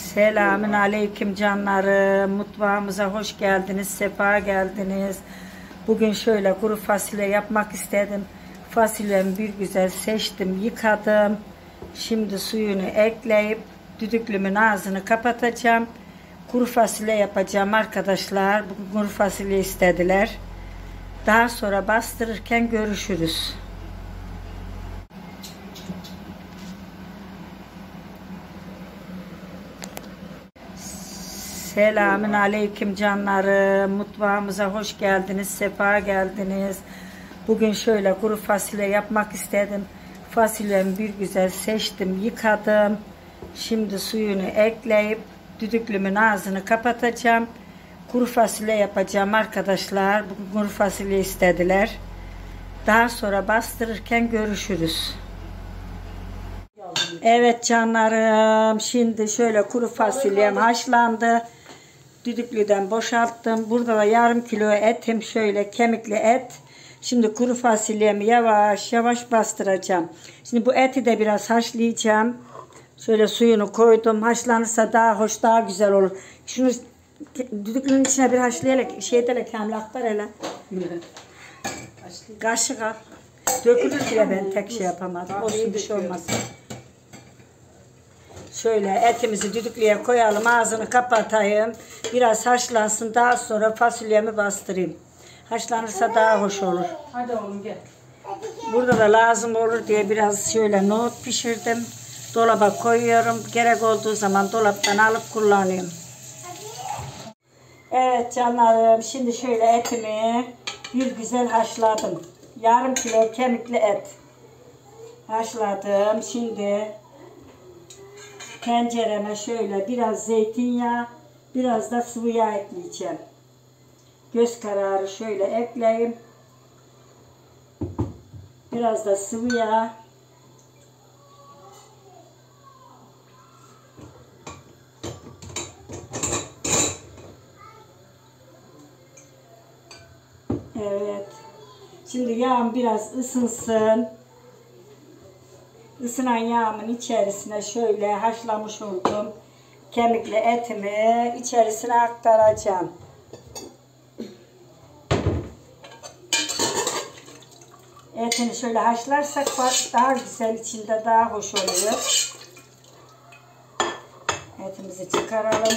Selamün aleyküm canlarım. Mutfağımıza hoş geldiniz, sefa geldiniz. Bugün şöyle kuru fasulye yapmak istedim. Fasulyemi bir güzel seçtim, yıkadım. Şimdi suyunu ekleyip düdüklümün ağzını kapatacağım. Kuru fasulye yapacağım arkadaşlar. Bugün kuru fasulye istediler. Daha sonra bastırırken görüşürüz. Selamün aleyküm canlarım. Mutfağımıza hoş geldiniz, sefa geldiniz. Bugün şöyle kuru fasulye yapmak istedim. Fasulyemi bir güzel seçtim, yıkadım. Şimdi suyunu ekleyip düdüklümün ağzını kapatacağım. Kuru fasulye yapacağım arkadaşlar. Bugün kuru fasulye istediler. Daha sonra bastırırken görüşürüz. Evet canlarım, şimdi şöyle kuru fasulyem haşlandı. Düdüklüden boşalttım. Burada da yarım kilo etim, şöyle kemikli et. Şimdi kuru fasulyemi yavaş yavaş bastıracağım. Şimdi bu eti de biraz haşlayacağım. Şöyle suyunu koydum. Haşlanırsa daha hoş, daha güzel olur. Şunu düdüklünün içine bir haşlayarak Kamil aktar hele. Kaşık al. Dökülür bile, ben tek şey yapamadım. Olsun, bir şey olmaz. Şöyle etimizi düdüklüye koyalım, ağzını kapatayım. Biraz haşlansın, daha sonra fasulyemi bastırayım. Haşlanırsa daha hoş olur. Hadi oğlum gel. Burada da lazım olur diye biraz şöyle nohut pişirdim. Dolaba koyuyorum. Gerek olduğu zaman dolaptan alıp kullanıyorum. Evet canlarım, şimdi şöyle etimi bir güzel haşladım. Yarım kilo kemikli et haşladım. Şimdi tencereme şöyle biraz zeytinyağı, biraz da sıvı yağ ekleyeceğim. Göz kararı şöyle ekleyeyim. Biraz da sıvı yağ. Evet. Şimdi yağım biraz ısınsın. Isınan yağımın içerisine şöyle haşlamış olduğum kemikli etimi içerisine aktaracağım. Etini şöyle haşlarsak daha güzel, içinde daha hoş oluyor. Etimizi çıkaralım.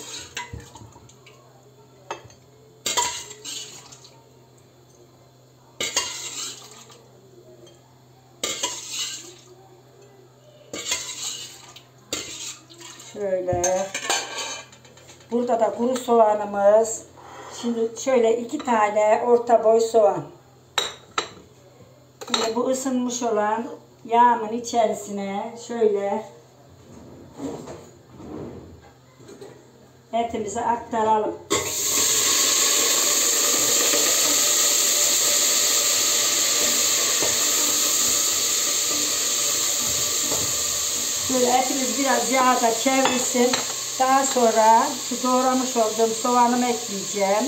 Şöyle. Burada da kuru soğanımız. Şimdi şöyle 2 tane orta boy soğan. Şimdi bu ısınmış olan yağımın içerisine şöyle etimizi aktaralım. Şöyle etimiz biraz yağda çevrilsin. Daha sonra şu doğramış olduğum soğanımı ekleyeceğim.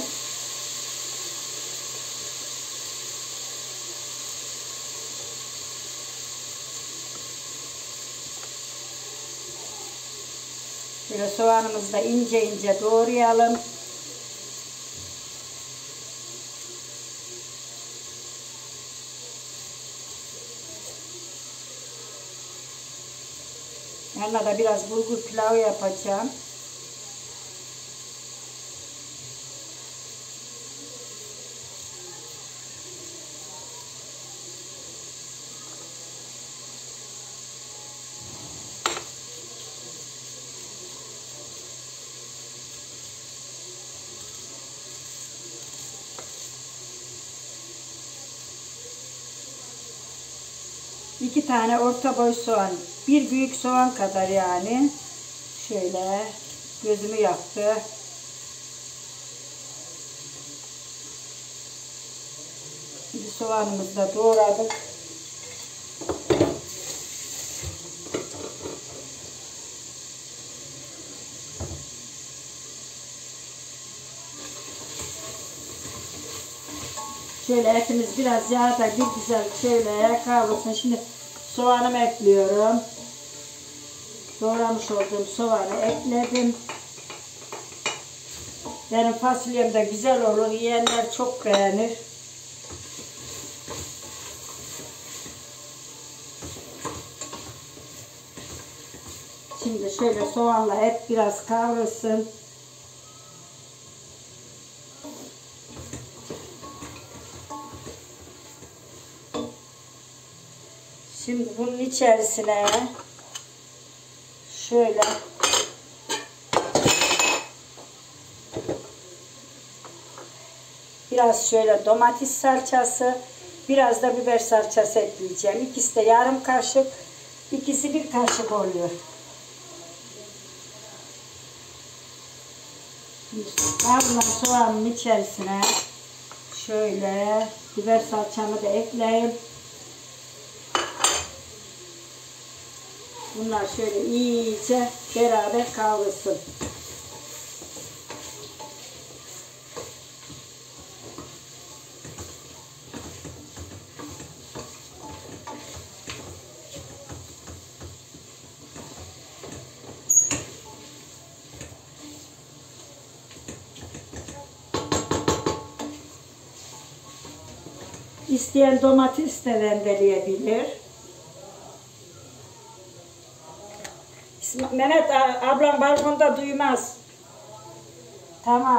Şöyle soğanımızı da ince ince doğrayalım. Yanına da biraz bulgur pilavı yapacağım. İki tane orta boy soğan, bir büyük soğan kadar yani. Şöyle gözümü yaktı. Şimdi soğanımızı da doğradık. Şöyle etimiz biraz yağda bir güzel şöyle kavrulsun. Şimdi soğanımı ekliyorum. doğramış olduğum soğanı ekledim. Benim fasulyem de güzel olur. Yiyenler çok beğenir. Şimdi şöyle soğanla et biraz kavrulsun. Şimdi bunun içerisine şöyle biraz şöyle domates salçası, biraz da biber salçası ekleyeceğim. İkisi de yarım kaşık, ikisi bir kaşık oluyor. Kavrulan soğanın içerisine şöyle biber salçamı da ekleyeyim. Bunlar şöyle iyice beraber kavrulsun. İsteyen domates de rendeleyebilir. Mehmet ablam balkonda duymaz. Tamam.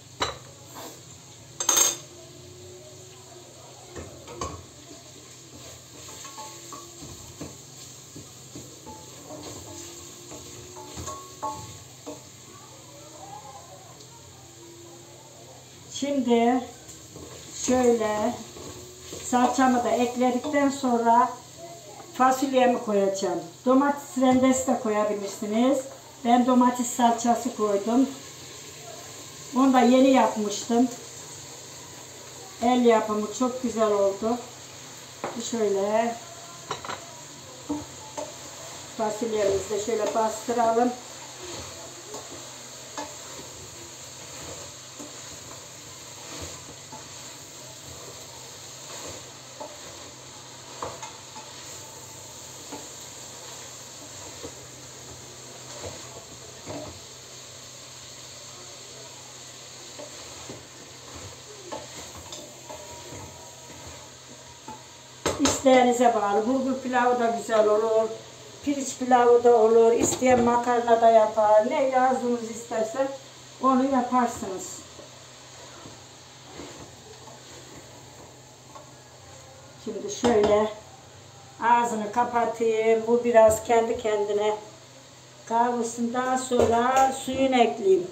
Şimdi şöyle salçamı da ekledikten sonra fasulyemi koyacağım. Domates rendesi de koyabilirsiniz. Ben domates salçası koydum. Onu da yeni yapmıştım. El yapımı çok güzel oldu. Şöyle fasulyemizi de şöyle bastıralım. İsteğinize bağlı. Bulgur pilavı da güzel olur. Pirinç pilavı da olur. İsteyen makarna da yapar. Ne arzunuz isterse onu yaparsınız. Şimdi şöyle ağzını kapatayım. Bu biraz kendi kendine kavrulsun. Daha sonra suyunu ekleyeyim.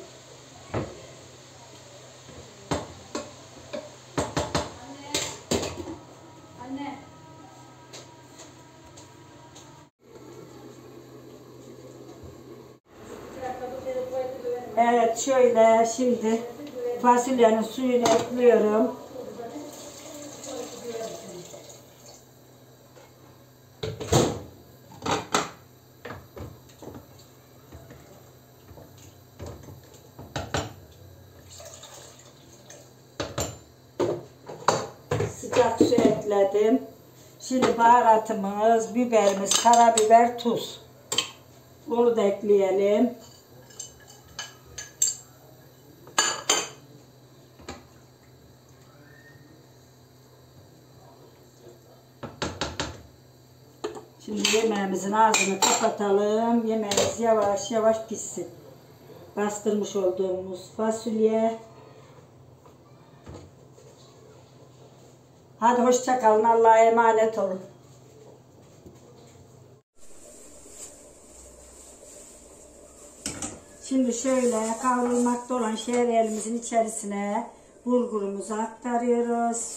Evet şöyle şimdi fasulyenin suyunu ekliyorum. Sıcak su ekledim. Şimdi baharatımız, biberimiz, karabiber, tuz. Bunu da ekleyelim. Şimdi yemeğimizin ağzını kapatalım. Yemeğimiz yavaş yavaş pişsin. Bastırmış olduğumuz fasulye. Hadi hoşça kalın. Allah'a emanet olun. Şimdi şöyle kavrulmakta olan şehriyelimizin içerisine bulgurumuzu aktarıyoruz.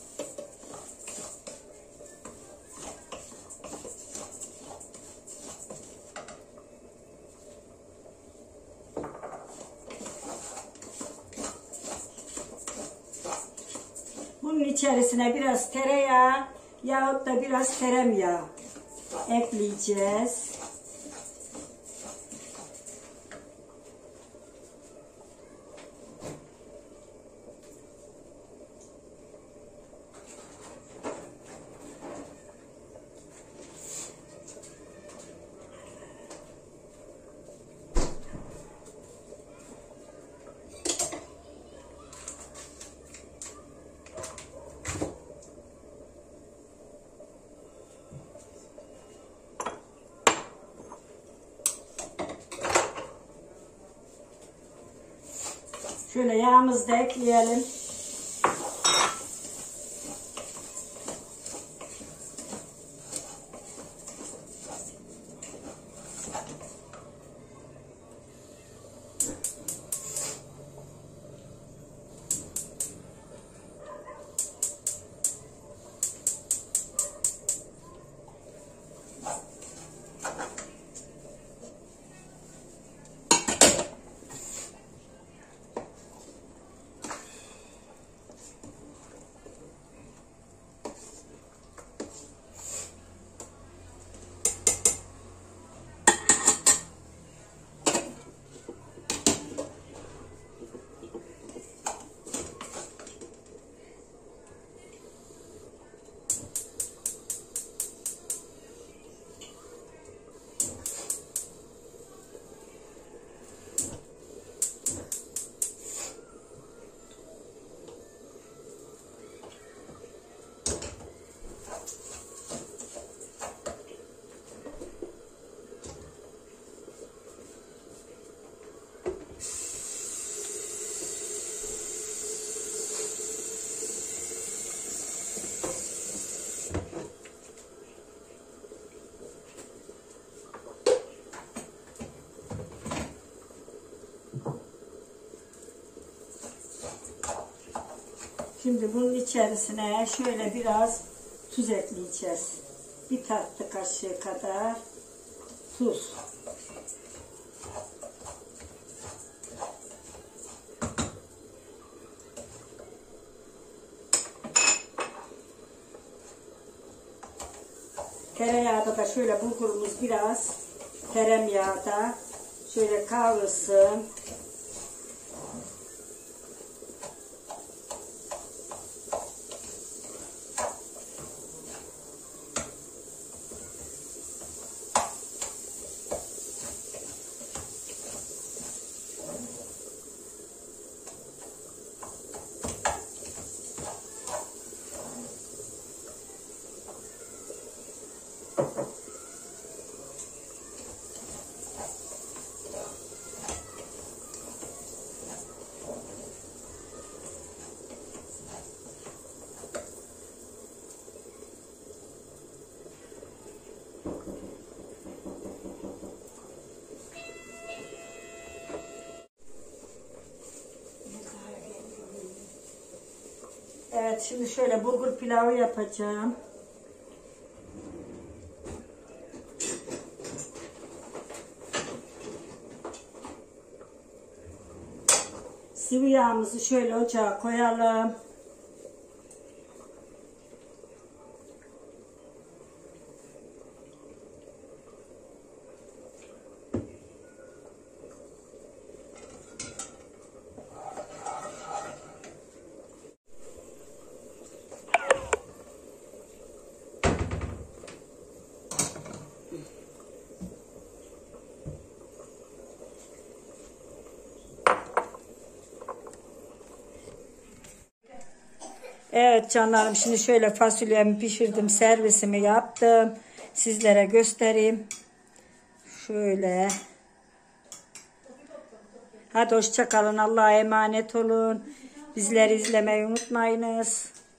Bunun içerisine biraz tereyağı yahut da biraz tereyağ ekleyeceğiz. Şöyle yağımızı da ekleyelim. Şimdi bunun içerisine şöyle biraz tuz ekleyeceğiz. Bir tatlı kaşığı kadar tuz. Tereyağda da şöyle bulgurumuz biraz tereyağda şöyle kavrulsun. Evet, şimdi şöyle bulgur pilavı yapacağım. Sıvı yağımızı şöyle ocağa koyalım. Evet canlarım, şimdi şöyle fasulyemi pişirdim, servisimi yaptım. Sizlere göstereyim. Şöyle. Hadi hoşça kalın, Allah'a emanet olun. Bizleri izlemeyi unutmayınız.